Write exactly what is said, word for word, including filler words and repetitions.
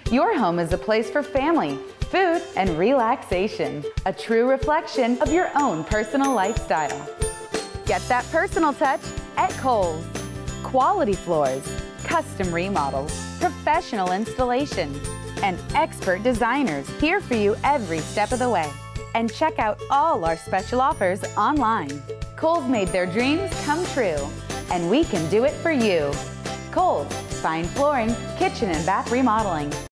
Your home is a place for family, food, and relaxation. A true reflection of your own personal lifestyle. Get that personal touch at Kohl's. Quality floors, custom remodels, professional installations, and expert designers here for you every step of the way. And check out all our special offers online. Kohl's made their dreams come true, and we can do it for you. Kohl's, fine flooring, kitchen and bath remodeling.